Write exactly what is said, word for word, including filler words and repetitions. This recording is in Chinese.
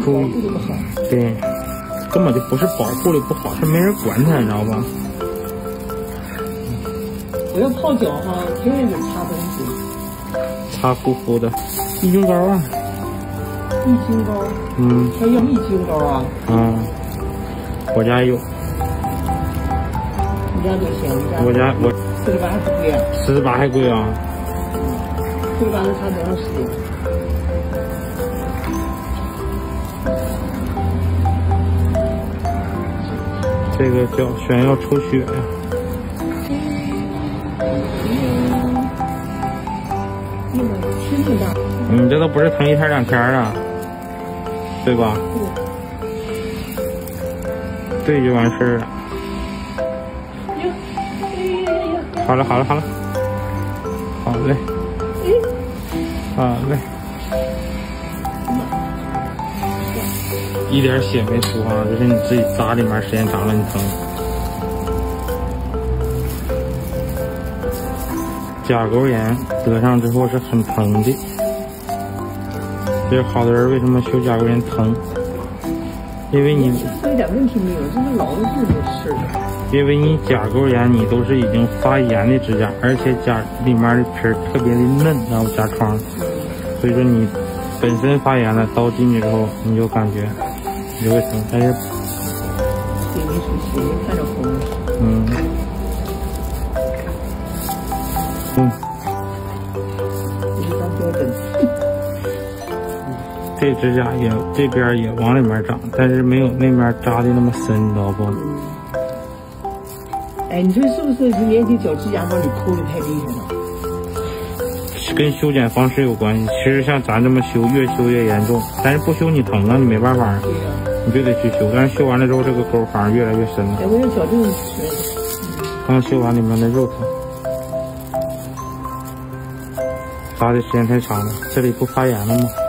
注意，对，根本就不是保护的不好，是没人管它，你知道吧？ 我要泡脚哈，天天得擦东西。 擦护肤的，益菌膏啊。 益菌膏。嗯。还要益菌膏啊？ 嗯。我家有。 你家多少钱？ 我家我。 四十八还贵啊？ 四十八还贵啊？ 四十八能擦多长时间？ 这个叫炫耀抽血呀。你这都不是疼一天两天啊，对吧？对，就完事儿了。好了好了好了，好嘞，好嘞，一点血没出啊，这是你自己扎里面时间长了你疼。甲沟炎得上之后是很疼的，这好多人为什么修甲沟炎疼？因为你一点问题没有，就是老是这事儿。 因为你甲沟炎，你都是已经发炎的指甲，而且甲里面的皮儿特别的嫩，然后甲床，所以说你本身发炎了，刀进去之后你就感觉你就会疼，但是血没出血，看着红。 嗯。嗯，这指甲也这边也往里面长，但是没有那面扎的那么深，你知道不？ 嗯。哎，你说是不是年轻脚指甲帮你抠的太厉害了？ 跟修剪方式有关系。其实像咱这么修，越修越严重，但是不修你疼啊，你没办法，对呀、啊，你就得去修。但是修完了之后，这个沟反而越来越深了。 哎，我要矫正是。 刚修完里面的肉疼。扎的时间太长了，这里不发炎了吗？